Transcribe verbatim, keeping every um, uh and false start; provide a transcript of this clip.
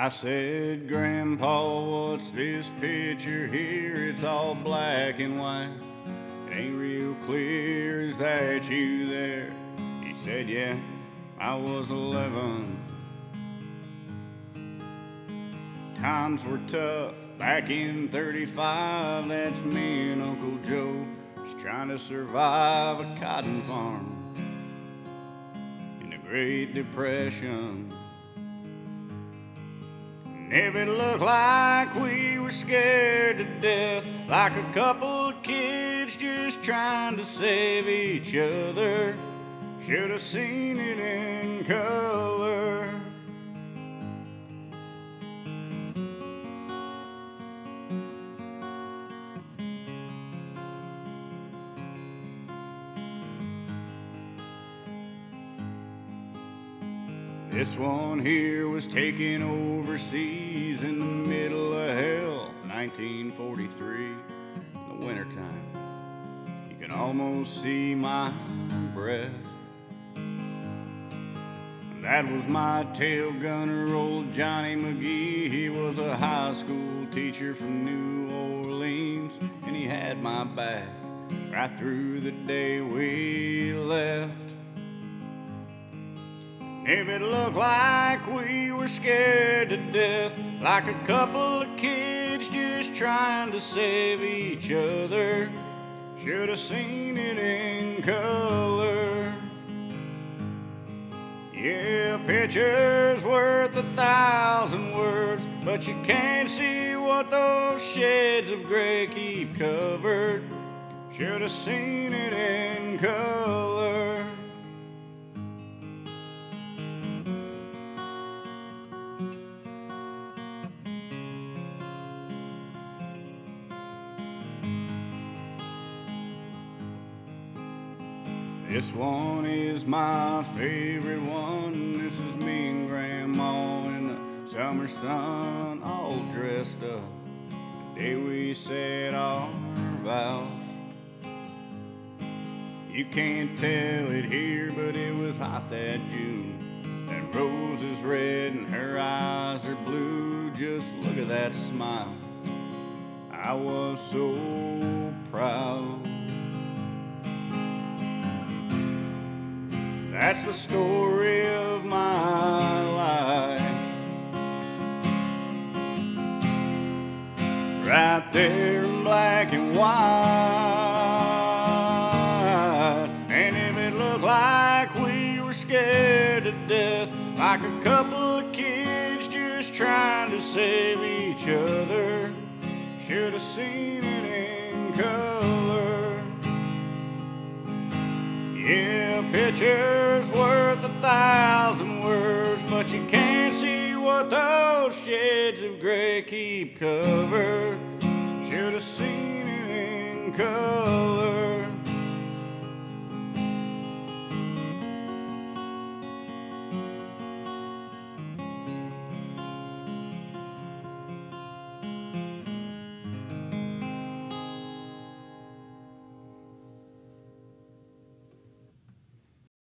I said, Grandpa, what's this picture here? It's all black and white. It ain't real clear. Is that you there? He said, yeah, I was eleven. Times were tough back in thirty-five. That's me and Uncle Joe just trying to survive a cotton farm in the Great Depression. And if it looked like we were scared to death, like a couple of kids just trying to save each other, should have seen it in color. This one here was taken overseas in the middle of hell, nineteen forty-three, in the wintertime. You can almost see my breath. That was my tail gunner, old Johnny McGee. He was a high school teacher from New Orleans, and he had my back right through the day we left. If it looked like we were scared to death, like a couple of kids just trying to save each other, should have seen it in color. Yeah, a picture's worth a thousand words, but you can't see what those shades of gray keep covered. Should have seen it in color. This one is my favorite one. This is me and Grandma in the summer sun, all dressed up the day we said our vows. You can't tell it here, but it was hot that June. That rose is red and her eyes are blue. Just look at that smile. I was so proud. That's the story of my life, right there in black and white. And if it looked like we were scared to death, like a couple of kids just trying to save each other, should have seen it in color. Yeah, a picture's worth a thousand words, but you can't see what those shades of gray keep covered. Should have seen it in color.